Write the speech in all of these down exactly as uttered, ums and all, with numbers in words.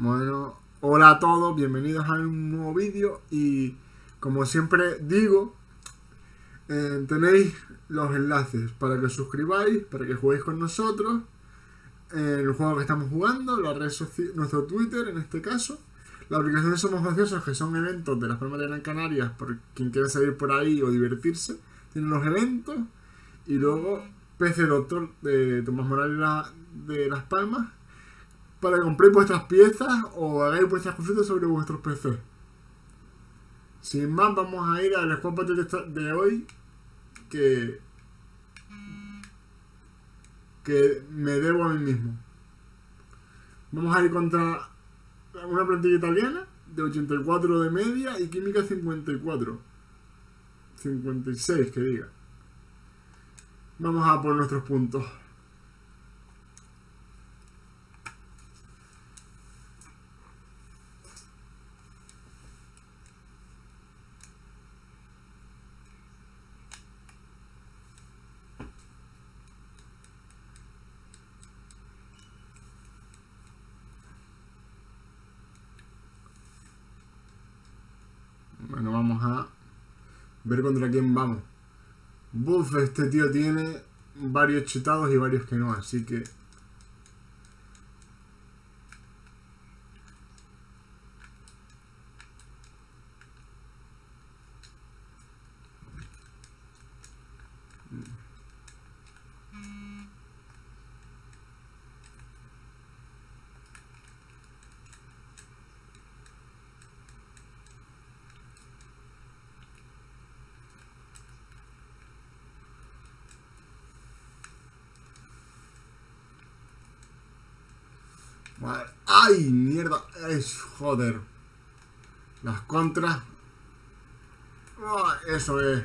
Bueno, hola a todos, bienvenidos a un nuevo vídeo y como siempre digo, eh, tenéis los enlaces para que os suscribáis, para que juguéis con nosotros en el juego que estamos jugando, la red social, nuestro Twitter en este caso, la aplicación de Somos Ociosos, que son eventos de las Palmas de Gran Canaria, por quien quiera salir por ahí o divertirse, tienen los eventos, y luego P C Doctor de Tomás Morales de Las Palmas, para que compréis vuestras piezas o hagáis vuestras consultas sobre vuestros P C. Sin más, vamos a ir al squad de hoy, que que me debo a mí mismo. Vamos a ir contra una plantilla italiana de ochenta y cuatro de media y química cincuenta y cuatro. cincuenta y seis, que diga. Vamos a por nuestros puntos. Bueno, vamos a ver contra quién vamos. Buff, este tío tiene varios chetados y varios que no, así que... ¡Ay, mierda! Es joder. Las contras. Oh, eso es.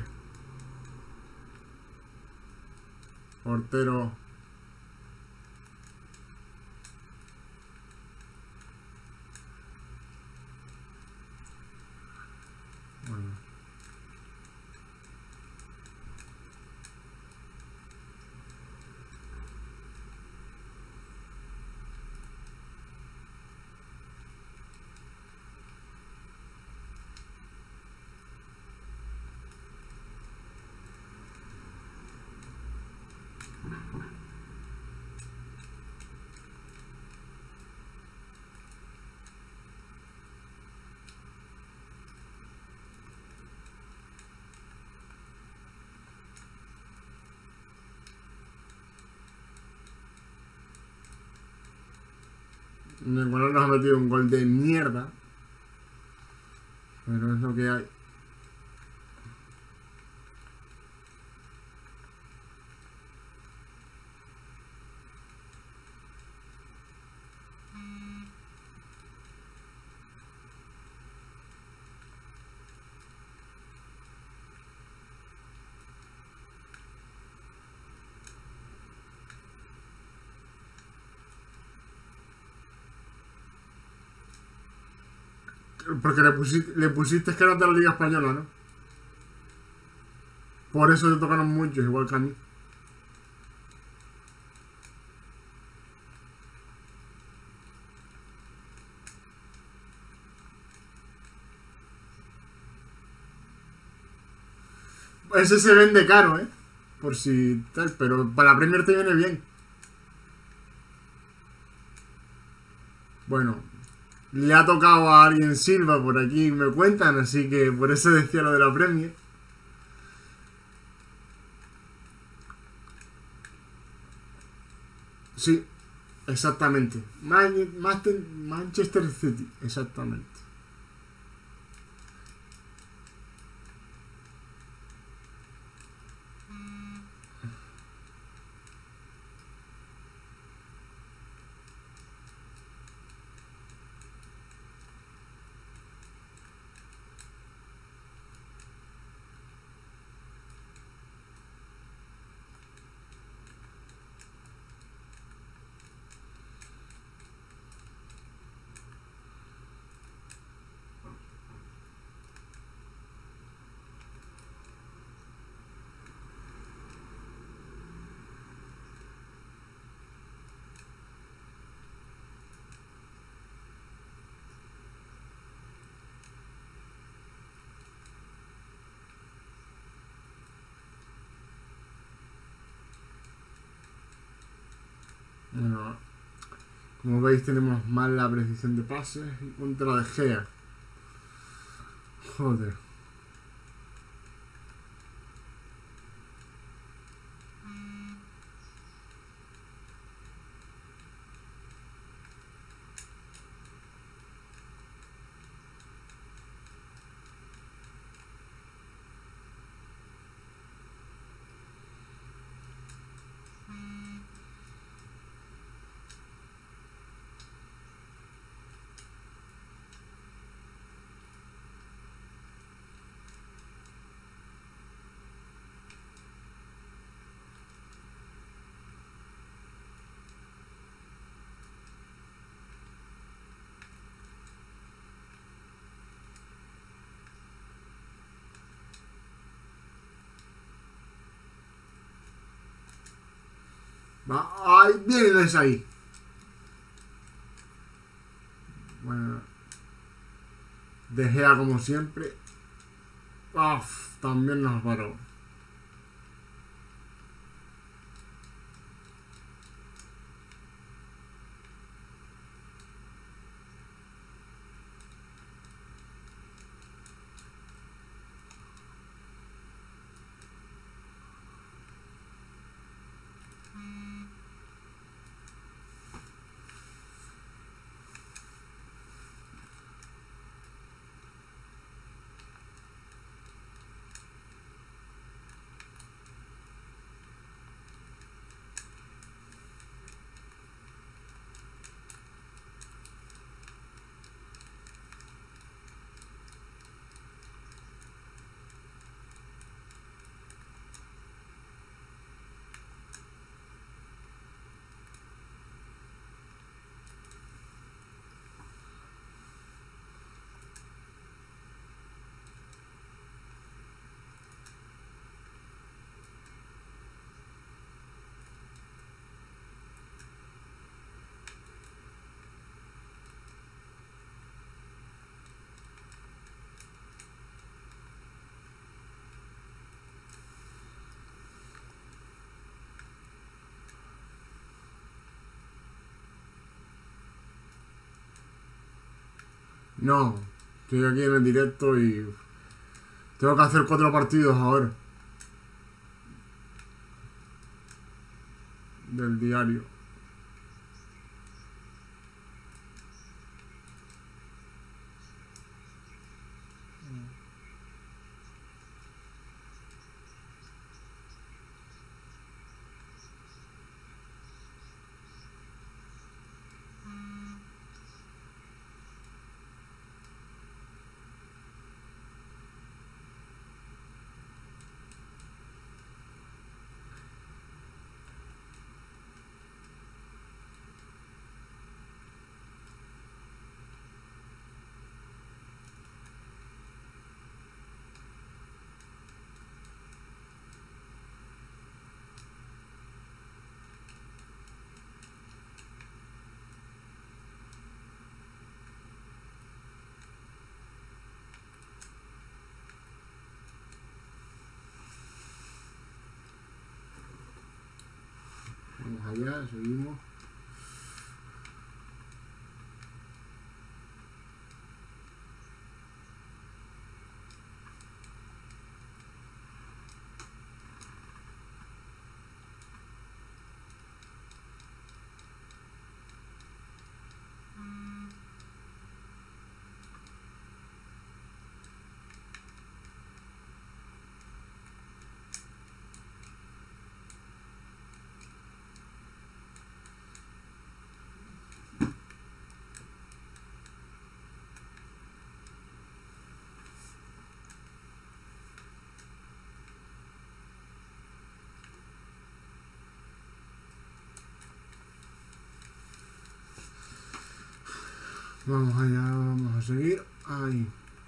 Portero. Bueno. El Ecuador nos ha metido un gol de mierda, pero es lo que hay. Porque le pusiste, le pusiste que eras de la Liga Española, ¿no? Por eso te tocaron muchos, igual que a mí. Ese se vende caro, ¿eh? Por si tal, pero para la Premier te viene bien. Bueno, le ha tocado a alguien Silva por aquí, me cuentan, así que por eso decía lo de la Premier. Sí, exactamente. Man Manchester City, exactamente. Bueno, como veis tenemos mal la precisión de pases y contra De Gea. Joder. Va, ¡ay! Bien, es ahí. Bueno. De Gea como siempre. Uf, también nos paró. No, estoy aquí en el directo y tengo que hacer cuatro partidos ahora. Del diario. Vamos allá, seguimos. Vamos allá, vamos a seguir. Ahí.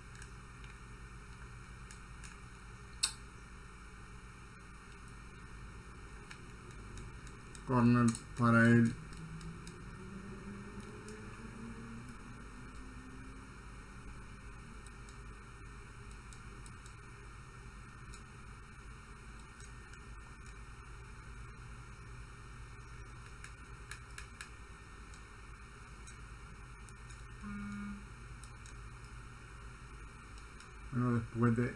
Corner para él. Bueno, después de...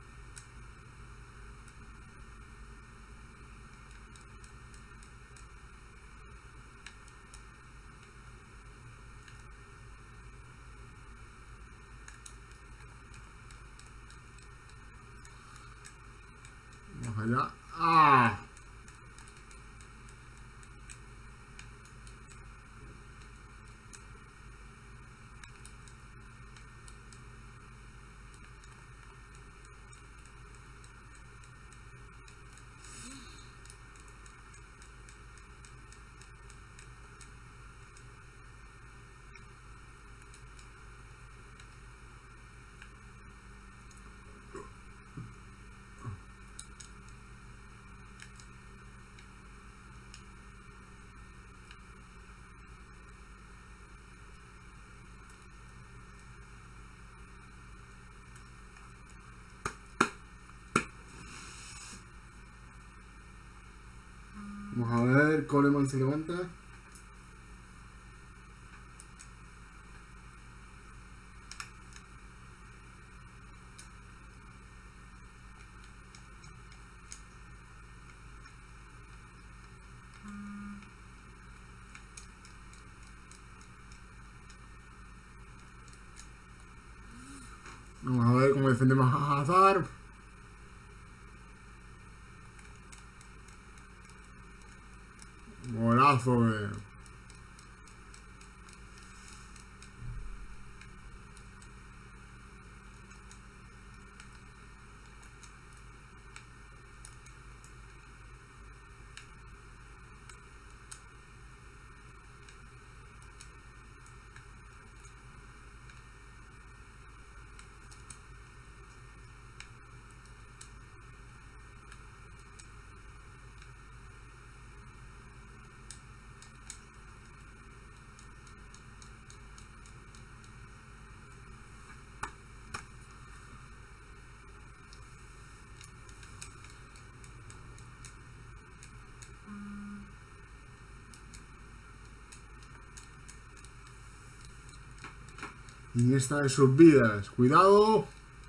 Vamos allá. ¡Ah! Vamos a ver, Coleman se levanta. Vamos a ver cómo defendemos a Hazard. Golazo, eh. Iniesta de sus vidas. Cuidado.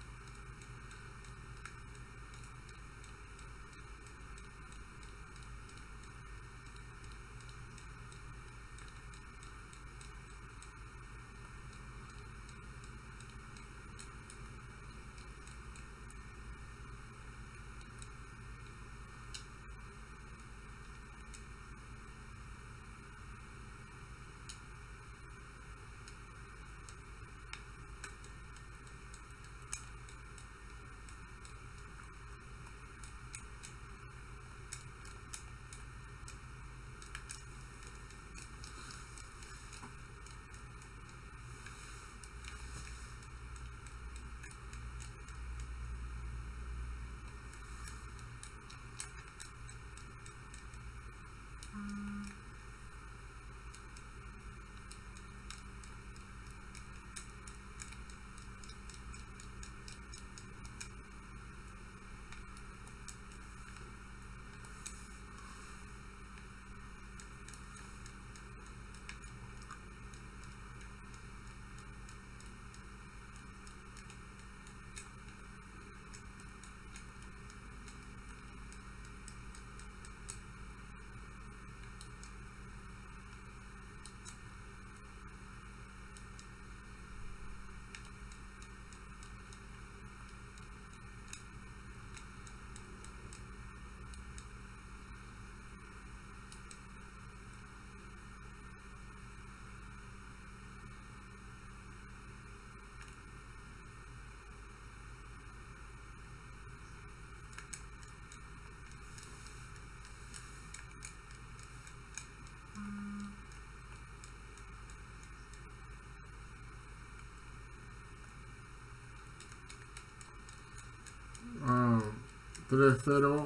Ah, tres cero.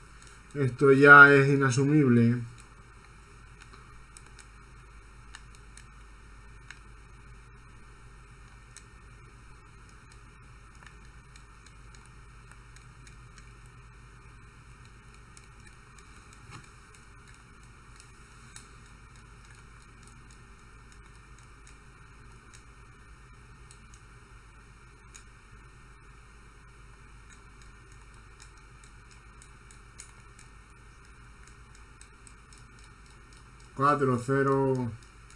Esto ya es inasumible. cuatro cero.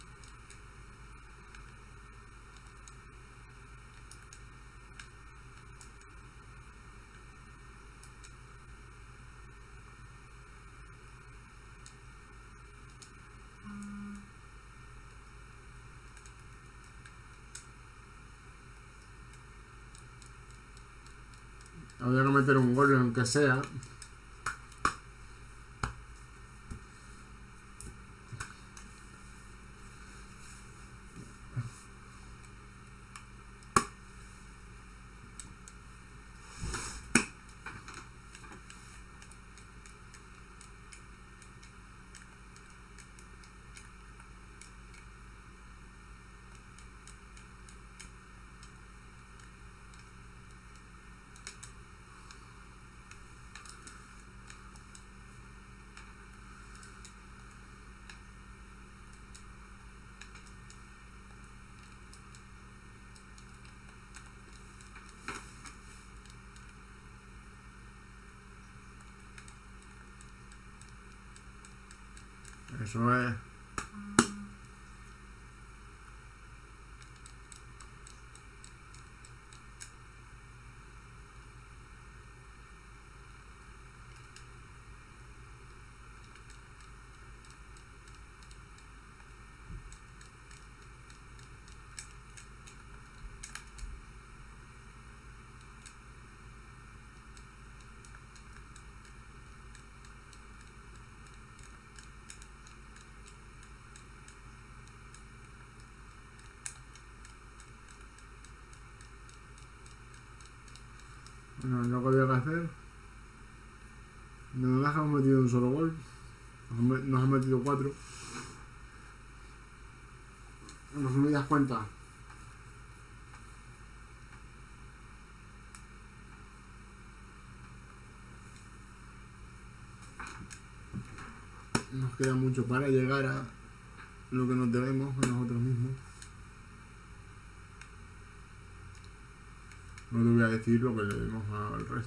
Habría que meter un gol aunque sea. Eso es. Bueno, lo que había que hacer. Nos hemos metido un solo gol. Nos han metido cuatro. No me das cuenta. Nos queda mucho para llegar a lo que nos debemos a nosotros mismos. No te voy a decir lo que le debemos al resto.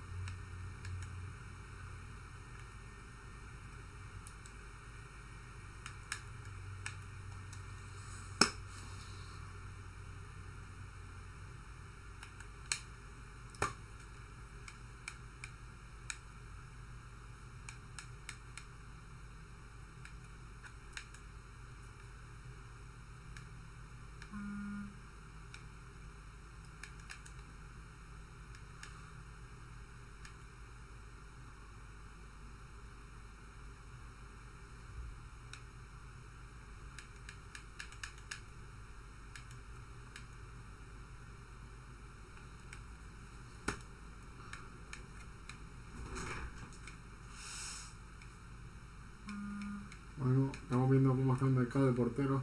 Bueno, estamos viendo cómo está el mercado de porteros.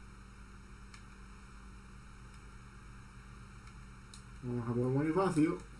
Vamos a por Bonifacio.